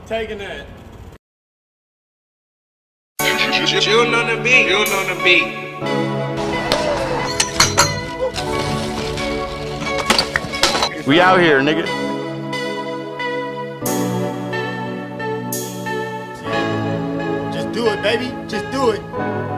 taking that. June on the beat. June on the beat. We out here, nigga. Just do it, baby. Just do it.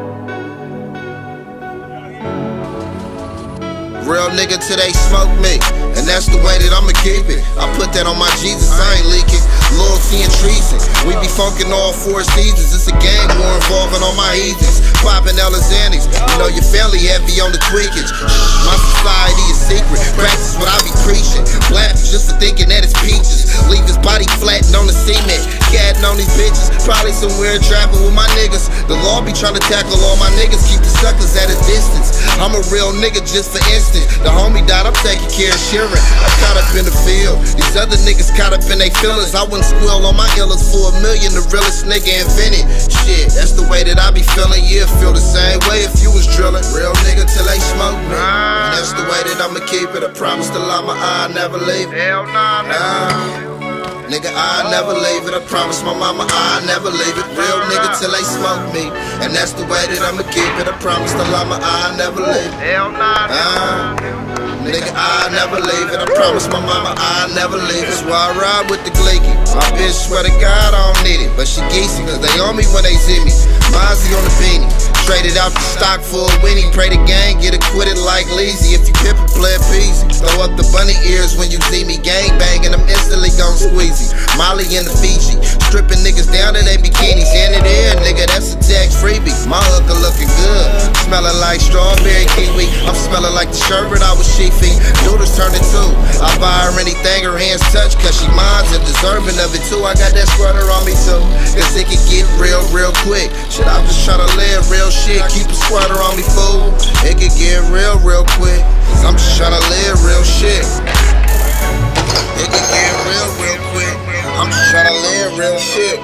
Real nigga till they smoke me, and that's the way that I'ma keep it. I put that on my Jesus, I ain't leaking. Loyalty and treason, we be funkin' all 4 seasons. It's a gang war involving all my heathens. Poppin' Elizantes, you know your family heavy on the tweakage. My society is secret, practice what I be preaching. Black just for thinking that it's peaches. Leave his body flattened on the cement. Gadding on these bitches, probably somewhere trapping with my niggas. The law be trying to tackle all my niggas, keep the suckers at a distance. I'm a real nigga just for instance. The homie died, I'm taking care of Sharon. I caught up in the field, these other niggas caught up in they feelings. I wouldn't squeal on my illers for $1 million, the realest nigga invented. Shit, that's the way that I be feeling. Yeah, feel the same way if you was drilling. Real nigga till they smoke me, and that's the way that I'ma keep it. I promise to lie my eye, never leave it. Hell nah, nigga. Nigga, I never leave it. I promise my mama I never leave it. Real nigga till they smoke me, and that's the way that I'ma keep it. I promise to lie my I never leave it. Hell nah, nigga, I never leave it. I promise my mama I never leave it. That's why I ride with the Gleeky. My bitch swear to God I don't need it, but she geeky cause they on me when they see me. Mozzie on the beanie, traded out the stock for a Winnie. Pray the gang get acquitted like Leezy. If you pimpin', play it peasy. Throw up the bunny ears when you see me. Gang banging, I'm instantly gon' squeezy. Molly in the Fiji, stripping niggas down in their bikinis. And it in, nigga, that's a tax freebie. My hooker looking good, smelling like strawberry kiwi. I'm smelling like the sherbet I was sheafing. Noodles turning too. I buy her anything her hands touch, cause she minds and deserving of it too. I got that sweater on me too, cause it can get real quick. Shit, I'm just tryna live real shit. Keep a sweater on me, fool. It can get real quick, cause I'm just tryna live real shit. It can get real quick. I'm just tryna live real shit.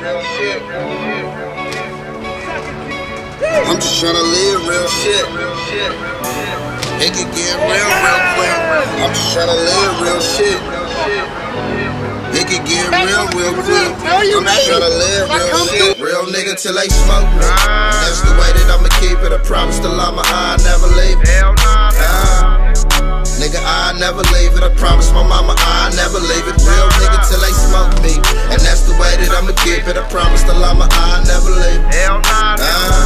I'm just tryna live real shit. It can get real quick. I'm just tryna live real shit. It can get real quick. I'm just tryna live real shit. Real nigga till they smoke me. That's the way that I'ma keep it. I promise to lie my I never leave it. hell nah, Nigga, I never leave it. I promise my mama I never leave it. Real nigga till they smoke me, and that's the way that I'ma keep it. I promise to lie my I never leave it. hell nah.